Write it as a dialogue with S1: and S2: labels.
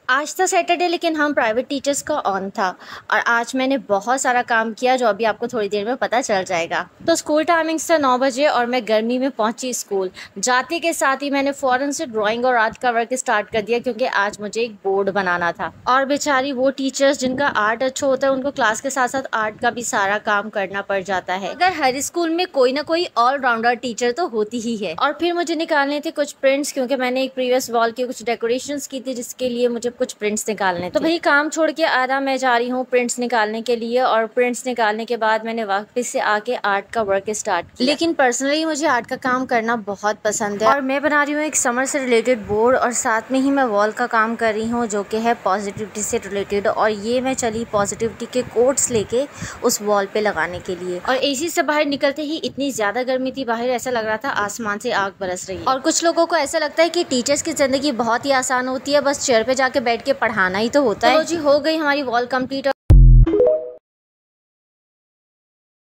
S1: आज था सैटरडे लेकिन हम प्राइवेट टीचर्स का ऑन था और आज मैंने बहुत सारा काम किया जो अभी आपको थोड़ी देर में पता चल जाएगा। तो स्कूल टाइमिंग्स था 9 बजे और मैं गर्मी में पहुंची स्कूल। जाते के साथ ही मैंने फ़ौरन से ड्राइंग और आर्ट का वर्क स्टार्ट कर दिया क्योंकि आज मुझे एक बोर्ड बनाना था। और बेचारी वो टीचर्स जिनका आर्ट अच्छा होता है उनको क्लास के साथ साथ आर्ट का भी सारा काम करना पड़ जाता है। अगर हर स्कूल में कोई ना कोई ऑलराउंडर टीचर तो होती ही है। और फिर मुझे निकालने थे कुछ प्रिंट्स क्योंकि मैंने एक प्रीवियस वॉल की कुछ डेकोरेशंस की थी जिसके लिए मुझे कुछ प्रिंट्स निकालने थे। तो भाई काम छोड़ के आधा मैं जा रही हूँ प्रिंट्स निकालने के लिए और प्रिंट्स निकालने के बाद मैंने वापस से आके आर्ट का वर्क स्टार्ट किया। लेकिन पर्सनली मुझे आर्ट का काम करना बहुत पसंद है और मैं बना रही हूँ एक समर से रिलेटेड बोर्ड और साथ में ही मैं वॉल का काम कर रही हूँ जो कि है पॉजिटिविटी से रिलेटेड। और ये मैं चली पॉजिटिविटी के कोट्स लेके उस वॉल पे लगाने के लिए। और एसी से बाहर निकलते ही इतनी ज्यादा गर्मी थी बाहर, ऐसा लग रहा था आसमान से आग बरस रही है। और कुछ लोगों को ऐसा लगता है कि टीचर्स की जिंदगी बहुत ही आसान होती है, बस चेयर पे जाके बैठ के पढ़ाना ही तो होता है। तो जी हो गई हमारी वॉल कंप्लीट।